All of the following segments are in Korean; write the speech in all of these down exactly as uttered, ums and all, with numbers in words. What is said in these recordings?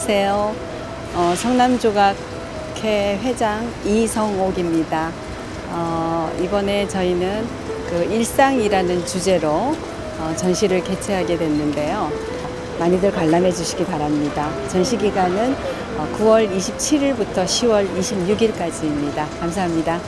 안녕하세요. 어, 성남조각회 회장 이성옥입니다. 어, 이번에 저희는 그 일상이라는 주제로 어, 전시를 개최하게 됐는데요. 많이들 관람해 주시기 바랍니다. 전시 기간은 어, 구월 이십칠일부터 시월 이십육일까지입니다. 감사합니다.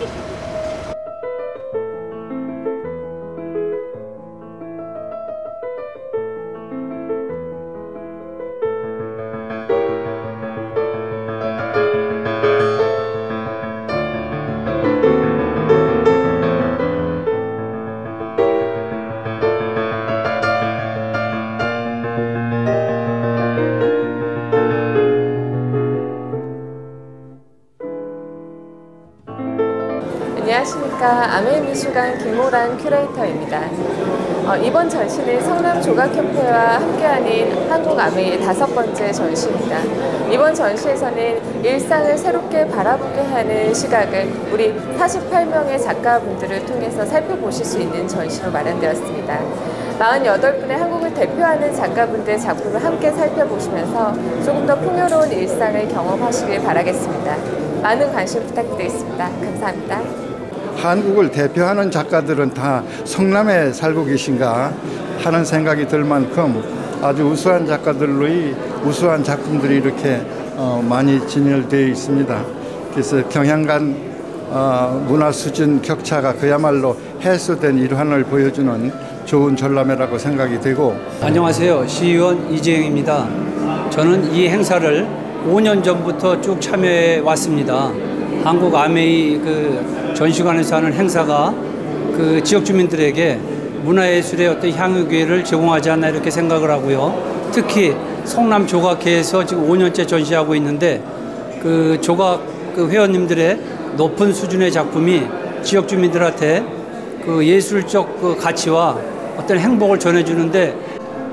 안녕하십니까. 아메미술관 김호란 큐레이터입니다. 어, 이번 전시는 성남조각협회와 함께하는 한국아메의 다섯 번째 전시입니다. 이번 전시에서는 일상을 새롭게 바라보게 하는 시각을 우리 사십팔 명의 작가분들을 통해서 살펴보실 수 있는 전시로 마련되었습니다. 사십팔 분의 한국을 대표하는 작가분들의 작품을 함께 살펴보시면서 조금 더 풍요로운 일상을 경험하시길 바라겠습니다. 많은 관심 부탁드리겠습니다. 감사합니다. 한국을 대표하는 작가들은 다 성남에 살고 계신가 하는 생각이 들 만큼 아주 우수한 작가들로의 우수한 작품들이 이렇게 어, 많이 진열되어 있습니다. 그래서 경향 간 어, 문화 수준 격차가 그야말로 해소된 일환을 보여주는 좋은 전람회라고 생각이 되고. 안녕하세요. 시의원 이재영입니다. 저는 이 행사를 오 년 전부터 쭉 참여해 왔습니다. 한국 아메이 그 전시관에서 하는 행사가 그 지역 주민들에게 문화예술의 어떤 향유 기회를 제공하지 않나 이렇게 생각을 하고요. 특히 성남 조각회에서 지금 오 년째 전시하고 있는데 그 조각 그 회원님들의 높은 수준의 작품이 지역 주민들한테 그 예술적 그 가치와 어떤 행복을 전해주는데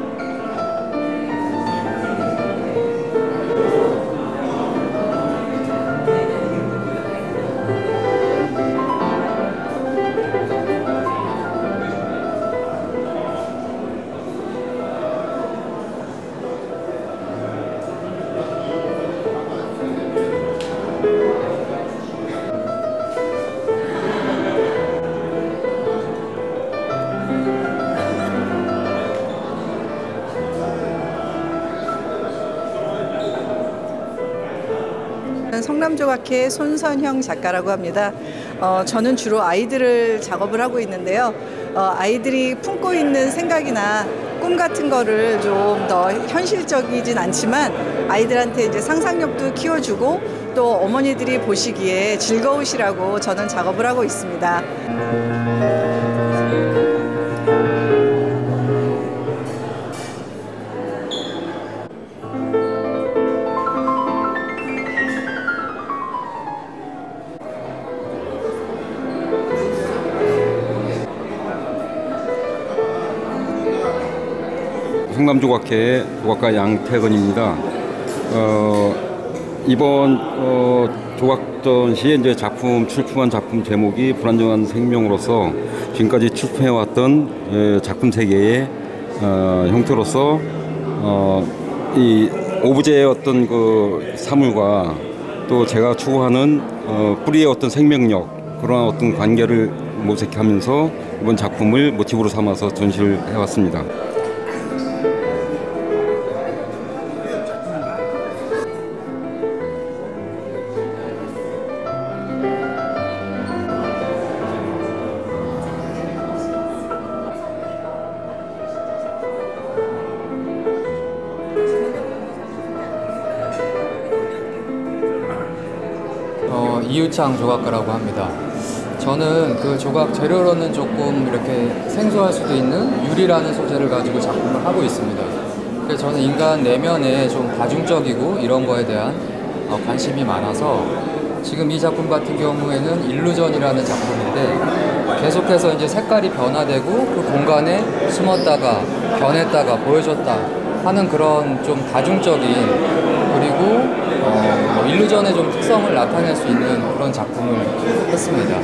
성남조각회 손선형 작가라고 합니다. 어, 저는 주로 아이들을 작업을 하고 있는데요. 어, 아이들이 품고 있는 생각이나 꿈 같은 거를 좀 더 현실적이진 않지만 아이들한테 이제 상상력도 키워주고 또 어머니들이 보시기에 즐거우시라고 저는 작업을 하고 있습니다. 성남조각회 조각가 양태건입니다. 어, 이번 어, 조각 전시에 이제 작품 출품한 작품 제목이 불안정한 생명으로서 지금까지 출품해왔던 에, 작품 세계의 어, 형태로서 어, 이 오브제의 어떤 그 사물과 또 제가 추구하는 어, 뿌리의 어떤 생명력 그런 어떤 관계를 모색하면서 이번 작품을 모티브로 삼아서 전시를 해왔습니다. 어, 이유창 조각가라고 합니다. 저는 그 조각 재료로는 조금 이렇게 생소할 수도 있는 유리라는 소재를 가지고 작품을 하고 있습니다. 그래서 저는 인간 내면에 좀 다중적이고 이런 거에 대한 어, 관심이 많아서 지금 이 작품 같은 경우에는 일루전이라는 작품인데 계속해서 이제 색깔이 변화되고 그 공간에 숨었다가 변했다가 보여줬다 하는 그런 좀 다중적인 그리고 어, 뭐 일루전의 좀 특성을 나타낼 수 있는 그런 작품을 했습니다.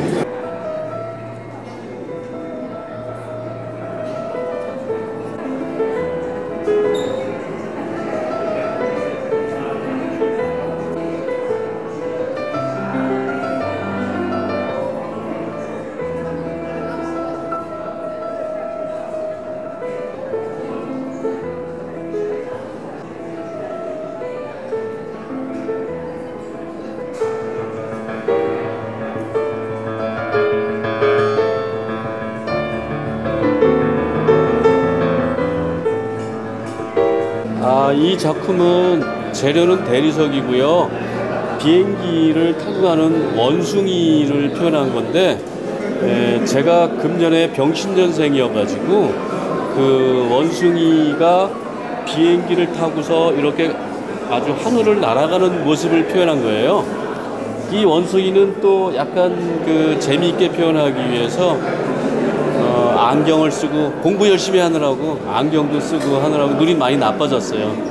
아, 이 작품은 재료는 대리석이고요. 비행기를 타고 가는 원숭이를 표현한 건데, 에, 제가 금년에 병신년생이어가지고 그 원숭이가 비행기를 타고서 이렇게 아주 하늘을 날아가는 모습을 표현한 거예요. 이 원숭이는 또 약간 그 재미있게 표현하기 위해서 어, 안경을 쓰고 공부 열심히 하느라고 안경도 쓰고 하느라고 눈이 많이 나빠졌어요.